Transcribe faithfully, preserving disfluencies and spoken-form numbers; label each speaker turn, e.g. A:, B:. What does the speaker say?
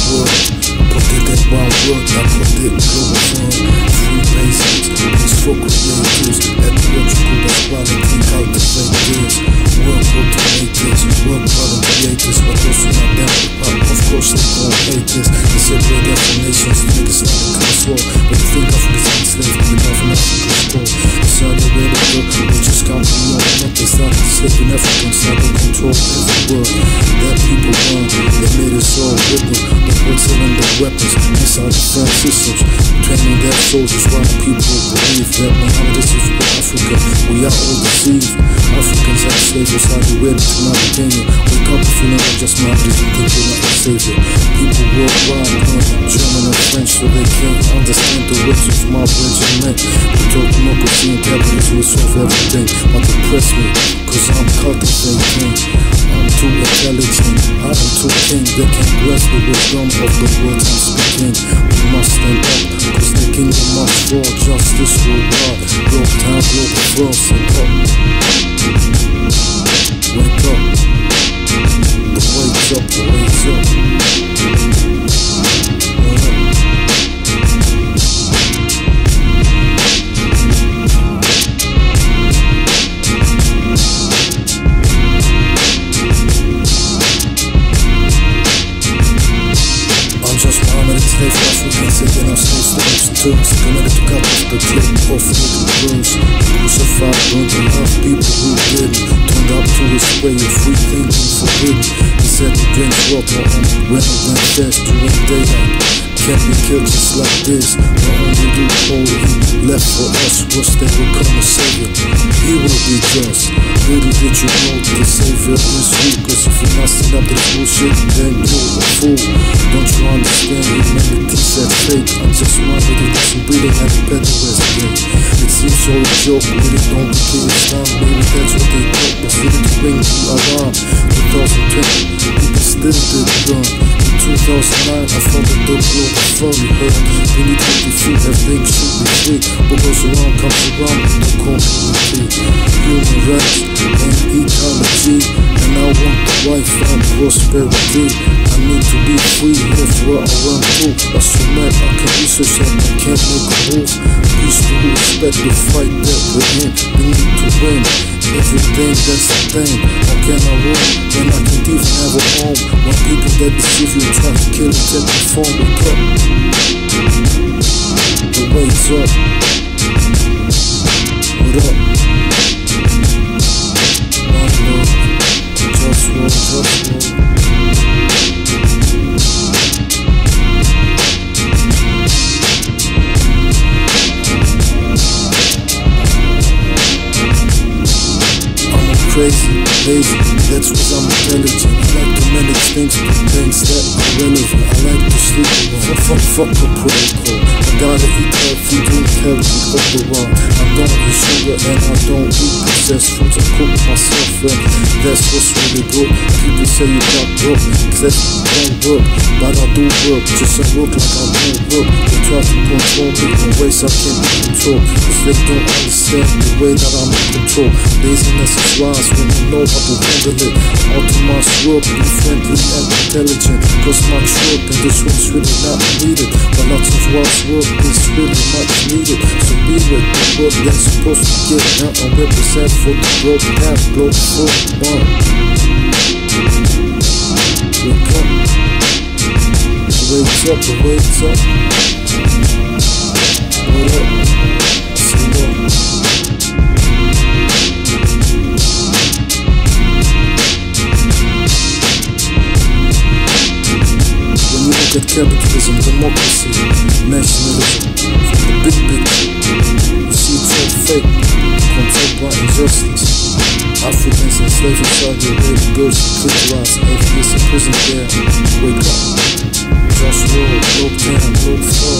A: world. Put it in one word, I put it global fun. Free basics, peaceful creators, ecological equality, cultivators. Work automators, work product creators, but those who not down with pop, of course they gon' hate this. They separate destinations, niggas not in control. But you think Africa's enslaved, but the government Africa's cold. Decided where to go, we just can't be on. Not they started slipping Africans, now they control every world. That people run, they made us all ripple. The boats selling their weapons, missile defense systems, training their soldiers while people believe that Muhammad is for Africa. We are all deceived. Africans are slaves, how they ready to Mauritania. Wake up if you know just Muhammad is the think you're not a savior. People worldwide learn German and French so they can't understand the words of my regiment. We talk democracy and capitalism will solve everything. But depress me, cause I'm cultivating. I'm too intelligent, I am too king. They can't grasp the wisdom of the words I'm speaking. We must stand up, cause the kingdom must fall. Justice will rise, globe time, global world, stand up. Wake up, the wake's up, the wake's up. Slave Africans taking our slaves to those terms. Committed to cut off the clip off little girls. Crucified, burned and half people who did. Turned up to his way of free thinking forbidden. He said he drinks water on when he went fast during daylight. Can't be killed just like this. The only loophole he left for us was that we'll come a savior. He will be just. Little did you know the savior is you. Cause if you're not stand up to this bullshit, then you're a fool. Don't you understand humanity's at fake? I'm just minded and just breathing at the better rest day. It seems all a joke, but it don't kill Islam. Maybe that's what they thought was needed to bring you around. twenty twenty, people still did run. In two thousand nine, I found that the globe was fully hurt. We need to be free, everything should be free. What goes around comes around, the community. Human rights and ecology. And I want the life and prosperity. I need to be free, live where I want to. I submit, I can research and I can't make a move. Peace to respect the fight that we're in. We need to win everything, that's the thing. How can I win when I can't even have a home? When people that deceive you try to kill and take the phone, wake up. The wake's up. What up? One love, just one, just one. Crazy, lazy, that's what I'm intelligent. I like to manage things, do things that are relevant. I like to sleep around, fuck, fuck the protocol. I gotta eat healthy, drink healthy, up the wrong. I don't eat sugar and I don't eat processed foods. I cook myself and that's what's really good. People say you got broke, cause that don't work. But I do work, just I work like I don't work. They try to control me in ways I can't control. Cause they don't understand the way that I'm in control. Laziness is wise when you know how to handle it. All to my work, be friendly and intelligent. Cause my work in this one's really not needed. But lots of wise work is really much needed. So be with the work that's supposed to get out and represent for the broke path, globe for one. Wake up, wake up, wake up. What up? Say what? Look at capitalism, democracy, nationalism. From the big picture, you see it's all fake, controlled by injustice. Africans enslaved in Saudi Arabia, girls brutalized, atheists in prison there. Wake up, just roll, globe down, globe fall.